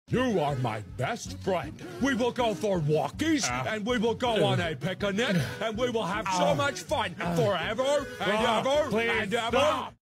You are my best friend. We will go for walkies, and we will go on a picnic, and we will have so much fun forever and ever Please and ever. stop.